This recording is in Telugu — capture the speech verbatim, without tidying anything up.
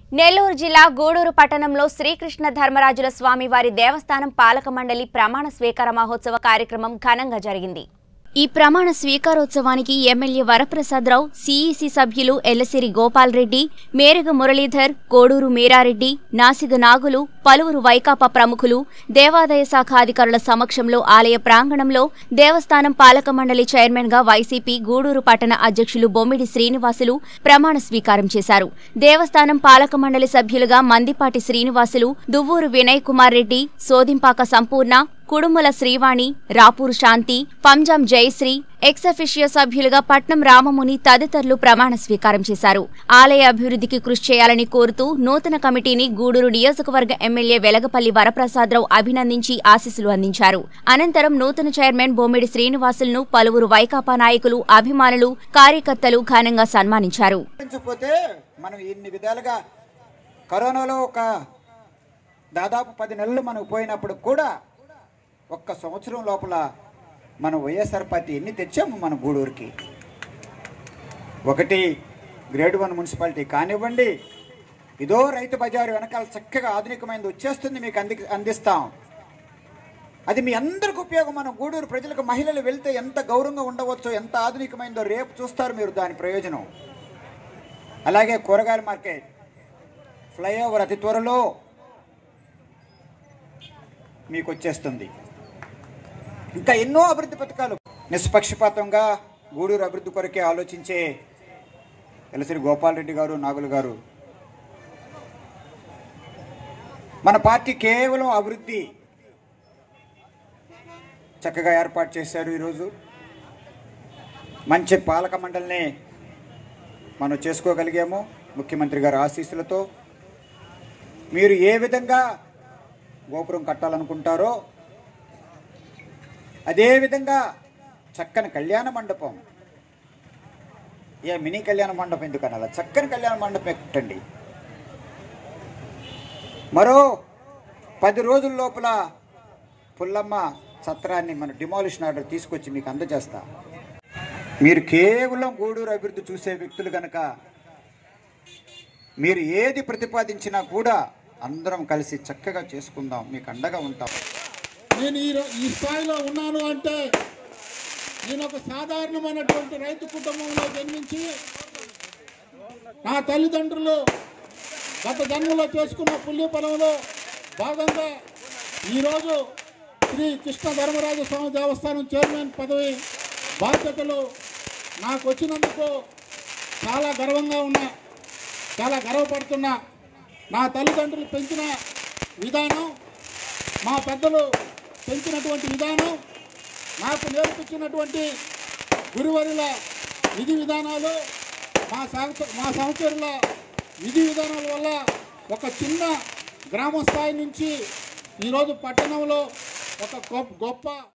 నెల్లూరు జిల్లా గూడూరు పట్టణంలో శ్రీకృష్ణ ధర్మరాజుల స్వామివారి దేవస్థానం పాలక మండలి ప్రమాణ స్వీకార మహోత్సవ కార్యక్రమం ఘనంగా జరిగింది। ఈ ప్రమాణ స్వీకారోత్సవానికి ఎమ్మెల్యే వరప్రసాదరావు, సిఇసి సభ్యులు ఎల్లసిరి గోపాల్ రెడ్డి, మేరగ మురళీధర్, కోడూరు మీరారెడ్డి, నాసిగ నాగులు, పలువురు వైకాపా ప్రముఖులు, దేవాదాయ శాఖ అధికారుల సమక్షంలో ఆలయ ప్రాంగణంలో దేవస్థానం పాలక మండలి చైర్మన్ గా వైసీపీ గూడూరు పట్టణ అధ్యక్షులు బొమ్మిడి శ్రీనివాసులు ప్రమాణ స్వీకారం చేశారు। దేవస్థానం పాలక మండలి సభ్యులుగా మందిపాటి శ్రీనివాసులు, దువ్వూరు వినయ్ కుమార్ రెడ్డి, సోదింపాక సంపూర్ణ, కుడుముల శ్రీవాణి, రాపూరు శాంతి, పంజాం జయశ్రీ, ఎక్సఫిషియో సభ్యులుగా పట్నం రామముని తదితరులు ప్రమాణ స్వీకారం చేశారు। ఆలయ అభివృద్ధికి కృషి చేయాలని కోరుతూ నూతన కమిటీని గూడూరు నియోజకవర్గ ఎమ్మెల్యే వెలగపల్లి వరప్రసాదరావు అభినందించి ఆశీస్సులు అందించారు। అనంతరం నూతన చైర్మన్ బొమ్మిడి శ్రీనివాసులను పలువురు వైకాపా నాయకులు, అభిమానులు, కార్యకర్తలు ఘనంగా సన్మానించారు। మనం ఇన్ని విధాలుగా కరోనాలో ఒక దాదాపు పది నెలలు మనం పోయినప్పుడు కూడా ఒక్క సంవత్సరం లోపల మనం వైఎస్ఆర్ పార్టీ ఎన్ని తెచ్చాము మన గూడూరుకి। ఒకటి గ్రేడ్ వన్ మున్సిపాలిటీ కానివ్వండి, ఇదో రైతు బజారు వెనకాల చక్కగా ఆధునికమైనది వచ్చేస్తుంది, మీకు అంది అందిస్తాం అది మీ అందరికి ఉపయోగం। మన గూడూరు ప్రజలకు మహిళలు వెళ్తే ఎంత గౌరవంగా ఉండవచ్చో, ఎంత ఆధునికమైనదో రేపు చూస్తారు మీరు దాని ప్రయోజనం। అలాగే కూరగాయల మార్కెట్, ఫ్లైఓవర్ అతి త్వరలో మీకు వచ్చేస్తుంది। ఇంకా ఎన్నో అభివృద్ధి పథకాలు నిష్పక్షపాతంగా గూడూరు అభివృద్ధి కొరకే ఆలోచించే ఎల్లసిరి గోపాల్ రెడ్డి గారు, నాగులు గారు, మన పార్టీ కేవలం అభివృద్ధి చక్కగా ఏర్పాటు చేశారు। ఈరోజు మంచి పాలక మండలిని మనం చేసుకోగలిగాము ముఖ్యమంత్రి గారి ఆశీస్సులతో। మీరు ఏ విధంగా గోపురం కట్టాలనుకుంటారో అదేవిధంగా చక్కని కళ్యాణ మండపం, ఏ మినీ కళ్యాణ మండపం ఎందుకనాల, చక్కని కళ్యాణ మండపం కట్టండి। మరో పది రోజుల లోపల పుల్లమ్మ సత్రాన్ని మన డిమాలిషన్ ఆర్డర్ తీసుకొచ్చి మీకు అందజేస్తా। మీరు కేవలం గూడూరు అభివృద్ధి చూసే వ్యక్తులు కనుక మీరు ఏది ప్రతిపాదించినా కూడా అందరం కలిసి చక్కగా చేసుకుందాం, మీకు అండగా ఉంటాం। నేను ఈ ఈ స్థాయిలో ఉన్నాను అంటే నేను ఒక సాధారణమైనటువంటి రైతు కుటుంబంలో జన్మించి నా తల్లిదండ్రులు గత జన్మలో చేసుకున్న పుణ్య ఫలంలో భాగంగా ఈరోజు శ్రీ కృష్ణ ధర్మరాజ స్వామి దేవస్థానం చైర్మన్ పదవి బాధ్యతలు నాకు వచ్చినందుకు చాలా గర్వంగా ఉన్నా, చాలా గర్వపడుతున్నా। నా తల్లిదండ్రులు పెంచిన విధానం, మా పెద్దలు పెంచినటువంటి విధానం, నాకు నేర్పించినటువంటి గురువరుల విధి విధానాలు, మా మా సహచరుల విధి విధానాల వల్ల ఒక చిన్న గ్రామ స్థాయి నుంచి ఈరోజు పట్టణంలో ఒక గొప్ప